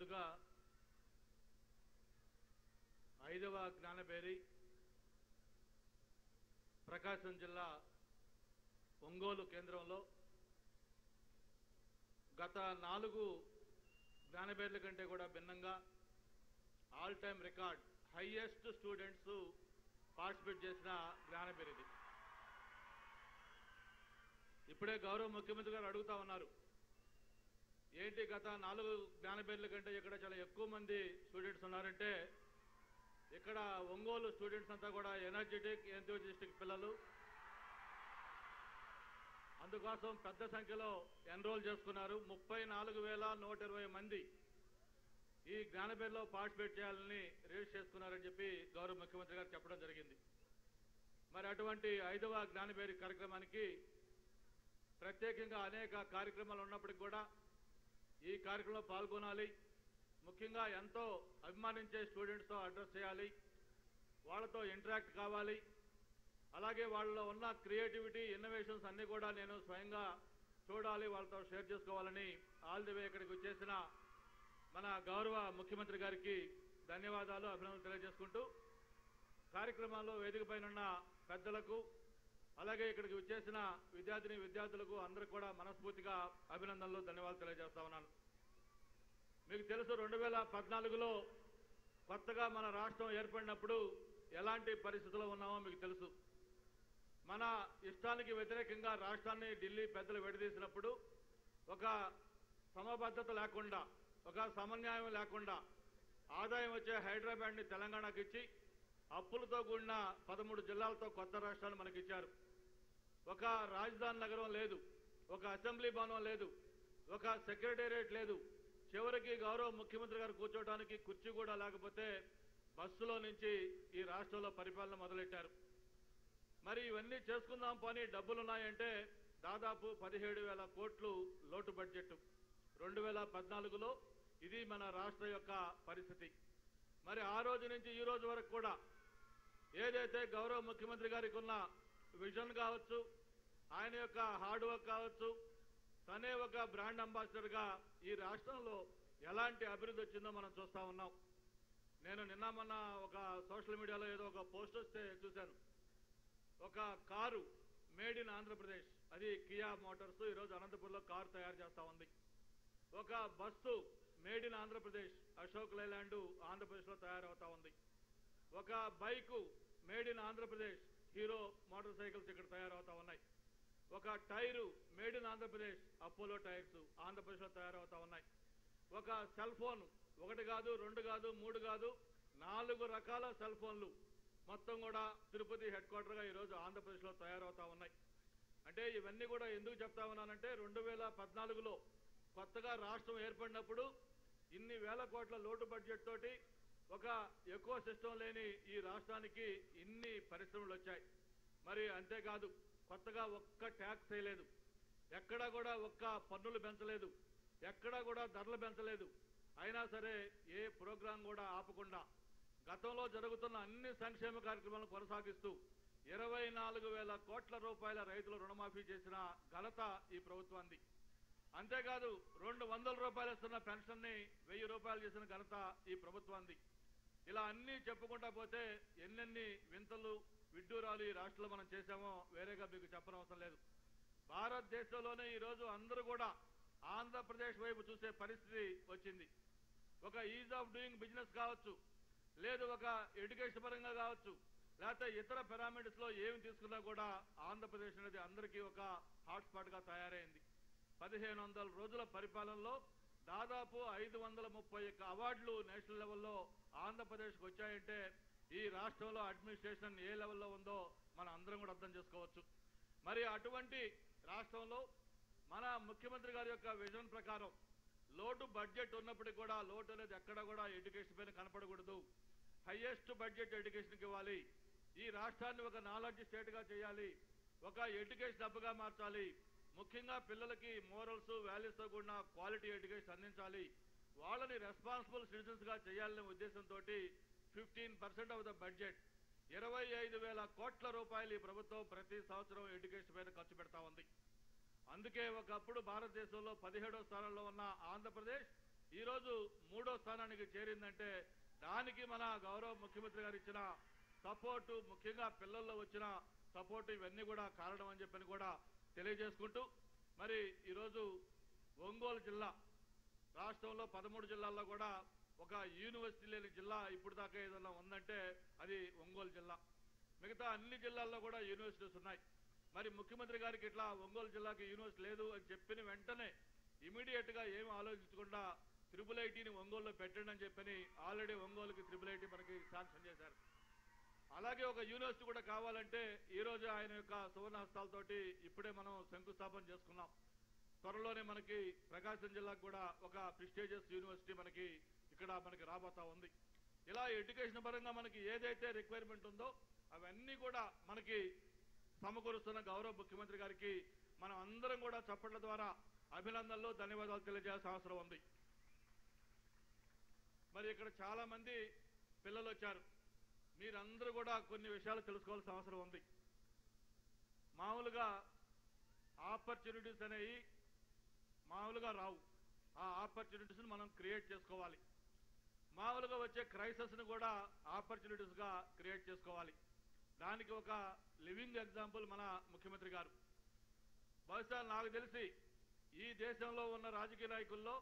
ముందుగా 5వ జ్ఞానబేరి ప్రకాశం జిల్లా ఒంగోలు కేంద్రంలో గత 4 జ్ఞానబేర్ల కంటే కూడా భిన్నంగా all time record highest students participate చేసిన జ్ఞానబేరి ఇది. ఇప్పుడే గౌరవ ముఖ్యమంత్రి గారు అడుగుతా ఉన్నారు, ఏంటి గత 4 జ్ఞానబేర్ల కంటే ఇక్కడ చాలా ఎక్కువ మంది స్టూడెంట్స్ ఉన్నారంటే, ఇక్కడ ఒంగోలు స్టూడెంట్స్ అంతా కూడా ఎనర్జెటిక్ ఎంథూజియాస్టిక్ పిల్లలు. అందుకోసం పెద్ద సంఖ్యలో ఎన్రోల్ చేసుకున్నారు. 34,120 మంది ఈ జ్ఞానబేరిలో పార్టిసిపేట్ చేయాలని రిజిస్టర్ చేసుకున్నారని చెప్పి గౌరవ ముఖ్యమంత్రి గారు చెప్పడం జరిగింది. మరి అటువంటి 5వ జ్ఞానబేరి కార్యక్రమానికి ప్రత్యేకంగా అనేక కార్యక్రమాలు ఉన్నప్పటికీ కూడా ఈ కార్యక్రమంలో పాల్గొనాలి, ముఖ్యంగా ఎంతో అభిమానించే స్టూడెంట్స్తో అడ్రస్ చేయాలి, వాళ్ళతో ఇంటరాక్ట్ కావాలి, అలాగే వాళ్ళలో ఉన్న క్రియేటివిటీ ఇన్నోవేషన్స్ అన్నీ కూడా నేను స్వయంగా చూడాలి, వాళ్ళతో షేర్ చేసుకోవాలని ఆల్ ది వే ఇక్కడికి వచ్చేసిన మన గౌరవ ముఖ్యమంత్రి గారికి ధన్యవాదాలు, అభినందనలు తెలియజేసుకుంటూ కార్యక్రమాల్లో వేదిక పైన ఉన్న పెద్దలకు అలాగే ఇక్కడికి వచ్చేసిన విద్యార్థులకు అందరూ కూడా మనస్ఫూర్తిగా అభినందనలు, ధన్యవాదాలు తెలియజేస్తా ఉన్నాను. మీకు తెలుసు, 2014లో కొత్తగా మన రాష్ట్రం ఏర్పడినప్పుడు ఎలాంటి పరిస్థితుల్లో ఉన్నామో మీకు తెలుసు. మన ఇష్టానికి వ్యతిరేకంగా రాష్ట్రాన్ని ఢిల్లీ పెద్దలు విడదీసినప్పుడు ఒక సమబద్ధత లేకుండా, ఒక సమన్యాయం లేకుండా ఆదాయం వచ్చే హైదరాబాద్ని తెలంగాణకు ఇచ్చి అప్పులతో కూడిన 13 జిల్లాలతో కొత్త రాష్ట్రాలు మనకిచ్చారు. ఒక రాజధాని నగరం లేదు, ఒక అసెంబ్లీ భవనం లేదు, ఒక సెక్రటేరియట్ లేదు, చివరికి గౌరవ ముఖ్యమంత్రి గారు కూర్చోవడానికి కుర్చీ కూడా లేకపోతే బస్సులో నుంచి ఈ రాష్ట్రంలో పరిపాలన మొదలెట్టారు. మరి ఇవన్నీ చేసుకుందాం పోనీ డబ్బులున్నాయంటే దాదాపు 17,000 కోట్లు లోటు బడ్జెట్ 2014లో. ఇది మన రాష్ట్ర యొక్క పరిస్థితి. మరి ఆ రోజు నుంచి ఈ రోజు వరకు కూడా ఏదైతే గౌరవ ముఖ్యమంత్రి గారికి ఉన్న విజన్ కావచ్చు, ఆయన యొక్క హార్డ్ వర్క్ కావచ్చు, తనే ఒక బ్రాండ్ అంబాసిడర్గా ఈ రాష్ట్రంలో ఎలాంటి అభివృద్ధి వచ్చిందో మనం చూస్తా ఉన్నాం. నేను నిన్న మొన్న ఒక సోషల్ మీడియాలో ఏదో ఒక పోస్ట్ వస్తే చూశాను. ఒక కారు మేడ్ ఇన్ ఆంధ్రప్రదేశ్, అది కియా మోటార్స్ ఈరోజు అనంతపురంలో కారు తయారు చేస్తా ఉంది. ఒక bus made in Andhra Pradesh, Ashok Leyland ఆంధ్రప్రదేశ్లో తయారవుతా ఉంది. ఒక bike made in Andhra Pradesh, hero motor cycles ఇక్కడ తయారవుతా ఉన్నాయి. ఒక tyre made in Andhra Pradesh, Apollo tyres ఆంధ్రప్రదేశ్లో తయారవుతా ఉన్నాయి. ఒక సెల్ ఫోన్, 1 కాదు 2 కాదు 3 కాదు 4 రకాల సెల్ ఫోన్లు మొత్తం కూడా తిరుపతి హెడ్ క్వార్టర్గా ఈరోజు ఆంధ్రప్రదేశ్లో తయారవుతా ఉన్నాయి. అంటే ఇవన్నీ కూడా ఎందుకు చెప్తా ఉన్నానంటే, 2014లో కొత్తగా రాష్ట్రం ఏర్పడినప్పుడు ఇన్ని వేల కోట్ల లోటు బడ్జెట్ తోటి ఒక ఎకో సిస్టమ్ లేని ఈ రాష్ట్రానికి ఇన్ని పరిశ్రమలు వచ్చాయి. మరి అంతేకాదు, కొత్తగా ఒక్క ట్యాక్స్ వేయలేదు, ఎక్కడా కూడా ఒక్క పన్నులు పెంచలేదు, ఎక్కడా కూడా ధరలు పెంచలేదు. అయినా సరే ఏ ప్రోగ్రాం కూడా ఆపకుండా గతంలో జరుగుతున్న అన్ని సంక్షేమ కార్యక్రమాలను కొనసాగిస్తూ 24,000 కోట్ల రూపాయల రైతుల రుణమాఫీ చేసిన ఘనత ఈ ప్రభుత్వానికి. అంతేకాదు, 200 రూపాయలు ఇస్తున్న పెన్షన్ని 1000 రూపాయలు చేసిన ఘనత ఈ ప్రభుత్వానికి. ఇలా అన్ని చెప్పుకుంటా పోతే ఎన్నెన్ని వింతలు విడ్డూరాలు ఈ రాష్ట్రంలో మనం చేశామో వేరేగా మీకు చెప్పనవసరం లేదు. భారతదేశంలోనే ఈరోజు అందరూ కూడా ఆంధ్రప్రదేశ్ వైపు చూసే పరిస్థితి వచ్చింది. ఒక ఈజ్ ఆఫ్ డూయింగ్ బిజినెస్ కావచ్చు, లేదు ఒక ఎడ్యుకేషన్ పరంగా కావచ్చు, లేకపోతే ఇతర పిరామిడ్స్ లో ఏమి తీసుకున్నా కూడా ఆంధ్రప్రదేశ్ అనేది అందరికీ ఒక హాట్స్పాట్ గా తయారైంది. 1500 రోజుల పరిపాలనలో దాదాపు 531 అవార్డులు నేషనల్ లెవెల్లో ఆంధ్రప్రదేశ్కి వచ్చాయంటే ఈ రాష్ట్రంలో అడ్మినిస్ట్రేషన్ ఏ లెవెల్లో ఉందో మనం అందరం కూడా అర్థం చేసుకోవచ్చు. మరి అటువంటి రాష్ట్రంలో మన ముఖ్యమంత్రి గారి యొక్క విజన్ ప్రకారం లోటు బడ్జెట్ ఉన్నప్పటికీ కూడా లోటు అనేది ఎక్కడ కూడా ఎడ్యుకేషన్ పైన కనపడకూడదు. హైయెస్ట్ బడ్జెట్ ఎడ్యుకేషన్కి ఇవ్వాలి. ఈ రాష్ట్రాన్ని ఒక నాలెడ్జ్ స్టేట్ గా చేయాలి, ఒక ఎడ్యుకేషన్ హబ్గా మార్చాలి. ముఖ్యంగా పిల్లలకి మోరల్స్ వాల్యూస్ తో కూడిన క్వాలిటీ ఎడ్యుకేషన్ అందించాలి. వాళ్ళని రెస్పాన్సిబుల్ సిటిజన్స్ గా చేయాలనే ఉద్దేశంతో 15% ఆఫ్ ద బడ్జెట్ 25,000 కోట్ల రూపాయలు ఈ ప్రభుత్వం ప్రతి సంవత్సరం ఎడ్యుకేషన్ పైన ఖర్చు పెడతా ఉంది. అందుకే ఒకప్పుడు భారతదేశంలో 17వ స్థానంలో ఉన్న ఆంధ్రప్రదేశ్ ఈరోజు 3వ స్థానానికి చేరిందంటే దానికి మన గౌరవ ముఖ్యమంత్రి గారు ఇచ్చిన సపోర్టు, ముఖ్యంగా పిల్లల్లో వచ్చిన సపోర్టు ఇవన్నీ కూడా కారణం అని చెప్పని కూడా తెలియజేసుకుంటూ, మరి ఈరోజు ఒంగోలు జిల్లా రాష్ట్రంలో 13 జిల్లాల్లో కూడా ఒక యూనివర్సిటీ లేని జిల్లా ఇప్పుడు దాకా ఏదైనా ఉందంటే అది ఒంగోలు జిల్లా. మిగతా అన్ని జిల్లాల్లో కూడా యూనివర్సిటీస్ ఉన్నాయి. మరి ముఖ్యమంత్రి గారికి ఇట్లా ఒంగోలు జిల్లాకి యూనివర్సిటీ లేదు అని చెప్పిన వెంటనే ఇమీడియట్ గా ఏమి ఆలోచించకుండా IIITని ఒంగోలులో పెట్టండి అని చెప్పని ఆల్రెడీ ఒంగోలుకి IIIT మనకి శాంక్షన్ చేశారు. అలాగే ఒక యూనివర్సిటీ కూడా కావాలంటే ఈ రోజు ఆయన యొక్క సువర్ణ హస్తాలతోటి ఇప్పుడే మనం శంకుస్థాపన చేసుకున్నాం. త్వరలోనే మనకి ప్రకాశం జిల్లాకు కూడా ఒక ప్రెస్టీజియస్ యూనివర్సిటీ మనకి ఇక్కడ మనకి రాబోతా ఉంది. ఇలా ఎడ్యుకేషన్ పరంగా మనకి ఏదైతే రిక్వైర్మెంట్ ఉందో అవన్నీ కూడా మనకి సమకూరుస్తున్న గౌరవ ముఖ్యమంత్రి గారికి మనం అందరం కూడా చప్పట్ల ద్వారా అభినందనలు, ధన్యవాదాలు తెలియజేయాల్సిన అవసరం ఉంది. మరి ఇక్కడ చాలా మంది పిల్లలు వచ్చారు. మీరందరూ కూడా కొన్ని విషయాలు తెలుసుకోవాల్సిన అవసరం ఉంది. మామూలుగా ఆపర్చునిటీస్ అనేవి మామూలుగా రావు. ఆ ఆపర్చునిటీస్ని మనం క్రియేట్ చేసుకోవాలి. మామూలుగా వచ్చే క్రైసిస్ని కూడా ఆపర్చునిటీస్గా క్రియేట్ చేసుకోవాలి. దానికి ఒక లివింగ్ ఎగ్జాంపుల్ మన ముఖ్యమంత్రి గారు. బహుశా నాకు తెలిసి ఈ దేశంలో ఉన్న రాజకీయ నాయకుల్లో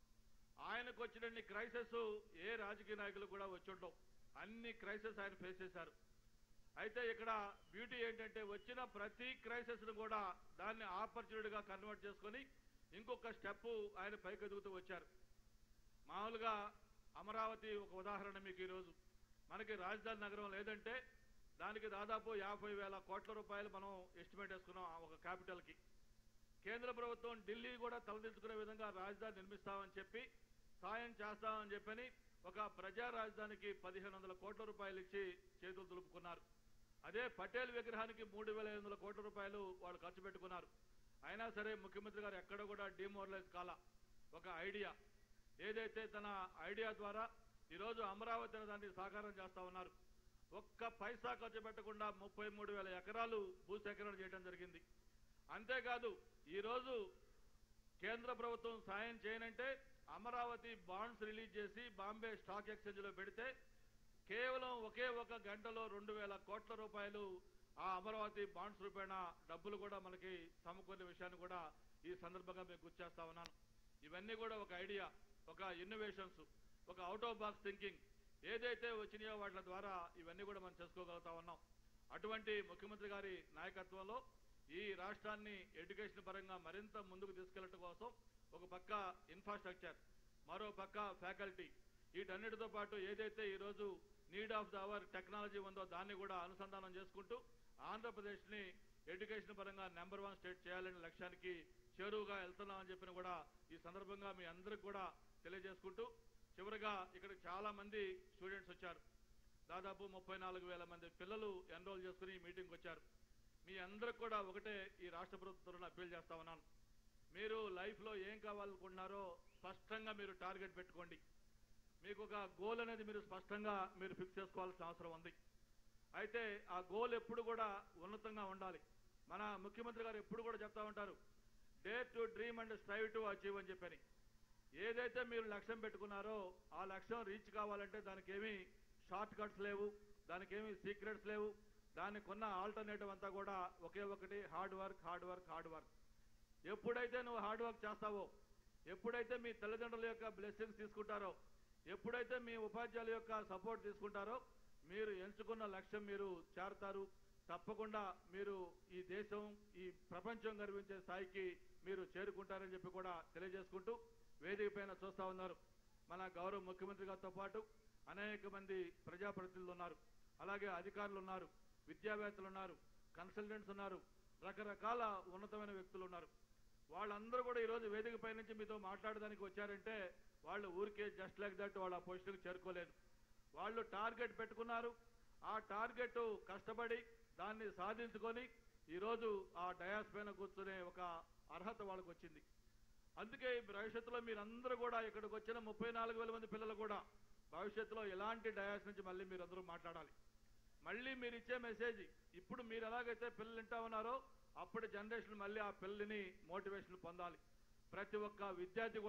ఆయనకు వచ్చినన్ని క్రైసిస్ ఏ రాజకీయ నాయకులు కూడా వచ్చుండవు. అన్ని క్రైసిస్ ఆయన ఫేస్ చేశారు. అయితే ఇక్కడ బ్యూటీ ఏంటంటే వచ్చిన ప్రతి క్రైసిస్ను కూడా దాన్ని ఆపర్చునిటీగా కన్వర్ట్ చేసుకొని ఇంకొక స్టెప్ ఆయన పైకి ఎదుగుతూ వచ్చారు. మామూలుగా అమరావతి ఒక ఉదాహరణ. మీకు ఈరోజు మనకి రాజధాని నగరం లేదంటే దానికి దాదాపు 50,000 కోట్ల రూపాయలు మనం ఎస్టిమేట్ వేసుకున్నాం ఒక క్యాపిటల్కి. కేంద్ర ప్రభుత్వం ఢిల్లీ కూడా తలదించుకునే విధంగా రాజధాని నిర్మిస్తామని చెప్పి సాయం చేస్తామని చెప్పని ఒక ప్రజా రాజధానికి 1,500 కోట్ల రూపాయలు ఇచ్చి చేతులు దులుపుకున్నారు. అదే పటేల్ విగ్రహానికి 3,500 కోట్ల రూపాయలు వాళ్ళు ఖర్చు పెట్టుకున్నారు. అయినా సరే ముఖ్యమంత్రి గారు ఎక్కడ కూడా డిమోరలైజ్ కాల. ఒక ఐడియా ఏదైతే తన ఐడియా ద్వారా ఈరోజు అమరావతి అనే దాన్ని సాకారం చేస్తా ఉన్నారు. ఒక్క పైసా ఖర్చు పెట్టకుండా 33,000 ఎకరాలు భూసేకరణ చేయడం జరిగింది. అంతేకాదు ఈరోజు కేంద్ర ప్రభుత్వం సాయం చేయనంటే అమరావతి బాండ్స్ రిలీజ్ చేసి బాంబే స్టాక్ ఎక్స్చేంజ్లో పెడితే కేవలం ఒకే ఒక గంటలో 2,000 కోట్ల రూపాయలు ఆ అమరావతి బాండ్స్ రూపేణ డబ్బులు కూడా మనకి సమకూరిన విషయాన్ని కూడా ఈ సందర్భంగా మీకు గుర్తు ఉన్నాను. ఇవన్నీ కూడా ఒక ఐడియా, ఒక ఇన్నోవేషన్స్, ఒక అవుట్ ఆఫ్ బాక్స్ థింకింగ్ ఏదైతే వచ్చినాయో వాటి ద్వారా ఇవన్నీ కూడా మనం చేసుకోగలుగుతా ఉన్నాం. అటువంటి ముఖ్యమంత్రి గారి నాయకత్వంలో ఈ రాష్ట్రాన్ని ఎడ్యుకేషన్ పరంగా మరింత ముందుకు తీసుకెళ్లడం కోసం ఒక పక్క ఇన్ఫ్రాస్ట్రక్చర్, మరో పక్క ఫ్యాకల్టీ, వీటన్నిటితో పాటు ఏదైతే ఈరోజు need of the hour technology ఉందో దాన్ని కూడా అనుసంధానం చేసుకుంటూ ఆంధ్రప్రదేశ్ని ఎడ్యుకేషన్ పరంగా నెంబర్ 1 స్టేట్ చేయాలనే లక్ష్యానికి చేరువుగా వెళ్తున్నామని చెప్పిన కూడా ఈ సందర్భంగా మీ అందరికి కూడా తెలియజేసుకుంటూ, చివరిగా ఇక్కడ చాలా మంది స్టూడెంట్స్ వచ్చారు. దాదాపు 34,000 మంది పిల్లలు ఎన్రోల్ చేసుకుని ఈ మీటింగ్కి వచ్చారు. మీ అందరికి కూడా ఒకటే ఈ రాష్ట్ర ప్రభుత్వం అప్పీల్ చేస్తా ఉన్నాను. మీరు లైఫ్లో ఏం కావాలనుకుంటున్నారో స్పష్టంగా మీరు టార్గెట్ పెట్టుకోండి. మీకు ఒక గోల్ అనేది మీరు స్పష్టంగా మీరు ఫిక్స్ చేసుకోవాల్సిన అవసరం ఉంది. అయితే ఆ గోల్ ఎప్పుడు కూడా ఉన్నతంగా ఉండాలి. మన ముఖ్యమంత్రి గారు ఎప్పుడు కూడా చెప్తా ఉంటారు, dare to dream and strive to achieve అని చెప్పని. ఏదైతే మీరు లక్ష్యం పెట్టుకున్నారో ఆ లక్ష్యం రీచ్ కావాలంటే దానికి ఏమీ షార్ట్ కట్స్ లేవు, దానికి ఏమీ సీక్రెట్స్ లేవు. దానికి ఉన్న ఆల్టర్నేటివ్ అంతా కూడా ఒకే ఒకటి, hard work, hard work, hard work. ఎప్పుడైతే నువ్వు హార్డ్ వర్క్ చేస్తావో, ఎప్పుడైతే మీ తల్లిదండ్రుల యొక్క బ్లెస్సింగ్స్ తీసుకుంటారో, ఎప్పుడైతే మీ ఉపాధ్యాయుల యొక్క సపోర్ట్ తీసుకుంటారో మీరు ఎంచుకున్న లక్ష్యం మీరు చేరతారు. తప్పకుండా మీరు ఈ దేశం, ఈ ప్రపంచం గర్వించే స్థాయికి మీరు చేరుకుంటారని చెప్పి కూడా తెలియజేసుకుంటూ, వేదిక పైన చూస్తా ఉన్నారు మన గౌరవ ముఖ్యమంత్రి గారితో పాటు అనేక మంది ప్రజాప్రతినిధులు ఉన్నారు, అలాగే అధికారులు ఉన్నారు, విద్యావేత్తలు ఉన్నారు, కన్సల్టెంట్స్ ఉన్నారు, రకరకాల ఉన్నతమైన వ్యక్తులు ఉన్నారు. వాళ్ళందరూ కూడా ఈరోజు వేదిక పై నుంచి మీతో మాట్లాడడానికి వచ్చారంటే వాళ్ళు ఊరికే జస్ట్ లైక్ దట్ వాళ్ళ పొజిషన్కి చేరుకోలేదు. వాళ్ళు టార్గెట్ పెట్టుకున్నారు. ఆ టార్గెట్ కష్టపడి దాన్ని సాధించుకొని ఈరోజు ఆ డయాస్ పైన కూర్చునే ఒక అర్హత వాళ్ళకు వచ్చింది. అందుకే భవిష్యత్తులో మీరందరూ కూడా ఇక్కడికి వచ్చిన 34,000 మంది పిల్లలు కూడా భవిష్యత్తులో ఎలాంటి డయాస్ నుంచి మళ్ళీ మీరందరూ మాట్లాడాలి. మళ్ళీ మీరు ఇచ్చే మెసేజ్ ఇప్పుడు మీరు ఎలాగైతే పిల్లలు వింటా ఉన్నారో అప్పటి జనరేషన్ మళ్ళీ ఆ పిల్లల్ని మోటివేషన్ పొందాలి. ప్రతి ఒక్క విద్యార్థి కూడా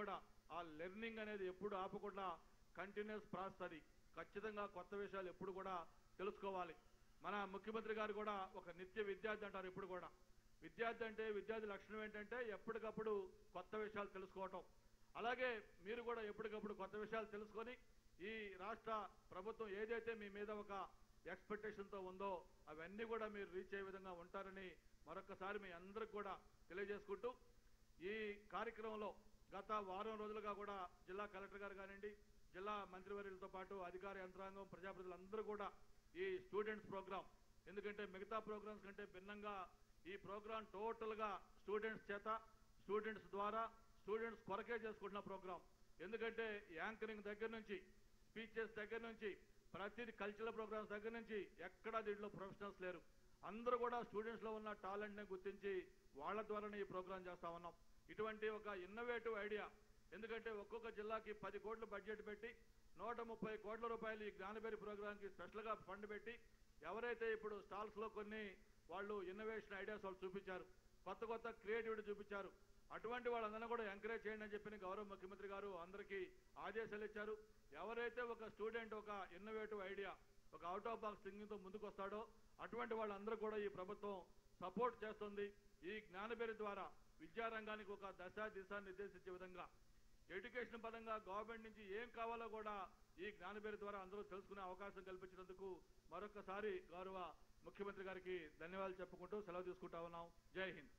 ఆ లెర్నింగ్ అనేది ఎప్పుడు ఆపకుండా కంటిన్యూస్ ప్రాసెస్. అది ఖచ్చితంగా కొత్త విషయాలు ఎప్పుడు కూడా తెలుసుకోవాలి. మన ముఖ్యమంత్రి గారు కూడా ఒక నిత్య విద్యార్థి అంటారు. ఎప్పుడు కూడా విద్యార్థి అంటే విద్యార్థి లక్షణం ఏంటంటే ఎప్పటికప్పుడు కొత్త విషయాలు తెలుసుకోవటం. అలాగే మీరు కూడా ఎప్పటికప్పుడు కొత్త విషయాలు తెలుసుకొని ఈ రాష్ట్ర ప్రభుత్వం ఏదైతే మీ మీద ఒక ఎక్స్పెక్టేషన్తో ఉందో అవన్నీ కూడా మీరు రీచ్ అయ్యే విధంగా ఉంటారని మరొకసారి మీ అందరికి కూడా తెలియజేసుకుంటూ, ఈ కార్యక్రమంలో గత వారం రోజులుగా కూడా జిల్లా కలెక్టర్ గారు కానివ్వండి, జిల్లా మంత్రివర్యులతో పాటు అధికార యంత్రాంగం, ప్రజాప్రతినిధులందరూ కూడా ఈ స్టూడెంట్స్ ప్రోగ్రామ్, ఎందుకంటే మిగతా ప్రోగ్రామ్స్ కంటే భిన్నంగా ఈ ప్రోగ్రామ్ టోటల్గా స్టూడెంట్స్ చేత, స్టూడెంట్స్ ద్వారా, స్టూడెంట్స్ కొరకే చేసుకుంటున్న ప్రోగ్రామ్. ఎందుకంటే యాంకరింగ్ దగ్గర నుంచి, స్పీచెస్ దగ్గర నుంచి, ప్రతిది కల్చరల్ ప్రోగ్రామ్స్ దగ్గర నుంచి ఎక్కడా దీంట్లో ప్రొఫెషనల్స్ లేరు. అందరూ కూడా స్టూడెంట్స్లో ఉన్న టాలెంట్ని గుర్తించి వాళ్ళ ద్వారానే ఈ ప్రోగ్రామ్ చేస్తా ఉన్నాం. ఇటువంటి ఒక ఇన్నోవేటివ్ ఐడియా, ఎందుకంటే ఒక్కొక్క జిల్లాకి 10 కోట్లు బడ్జెట్ పెట్టి 130 కోట్ల రూపాయలు ఈ జ్ఞానబేరి ప్రోగ్రామ్కి స్పెషల్గా ఫండ్ పెట్టి, ఎవరైతే ఇప్పుడు స్టాల్స్లో కొన్ని వాళ్ళు ఇన్నోవేషన్ ఐడియాస్ వాళ్ళు చూపించారు, కొత్త కొత్త క్రియేటివిటీ చూపించారు, అటువంటి వాళ్ళందరినీ కూడా ఎంకరేజ్ చేయండి అని చెప్పి గౌరవ ముఖ్యమంత్రి గారు అందరికీ ఆదేశాలు ఇచ్చారు. ఎవరైతే ఒక స్టూడెంట్ ఒక ఇన్నోవేటివ్ ఐడియా, ఒక అవుట్ ఆఫ్ బాక్స్ థింకింగ్తో ముందుకు వస్తాడో అటువంటి వాళ్ళందరూ కూడా ఈ ప్రభుత్వం సపోర్ట్ చేస్తుంది. ఈ జ్ఞానబేరి ద్వారా విద్యారంగానికి ఒక దిశ నిర్దేశించే విధంగా ఎడ్యుకేషన్ పరంగా గవర్నమెంట్ నుంచి ఏం కావాలో కూడా ఈ జ్ఞానబేరి ద్వారా అందరూ తెలుసుకునే అవకాశం కల్పించినందుకు మరొకసారి గౌరవ ముఖ్యమంత్రి గారికి ధన్యవాదాలు చెప్పుకుంటూ సెలవు తీసుకుంటా ఉన్నాం. జై హింద్.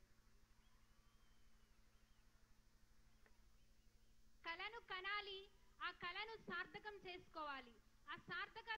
కళను కనాలి, ఆ కళను సార్థకం చేసుకోవాలి. ఆ సార్థక